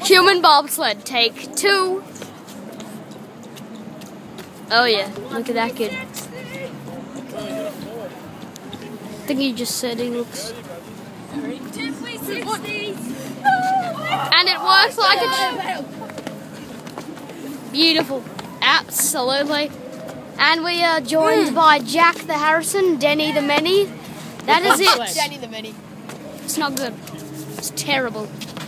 Human bobsled, take 2. Oh yeah, look at that kid. I think he just said he looks... And it works like a... Beautiful. Absolutely. And we are joined by Jack the Harrison, Denny the Many. That is it. Denny the Many. It's not good. It's terrible.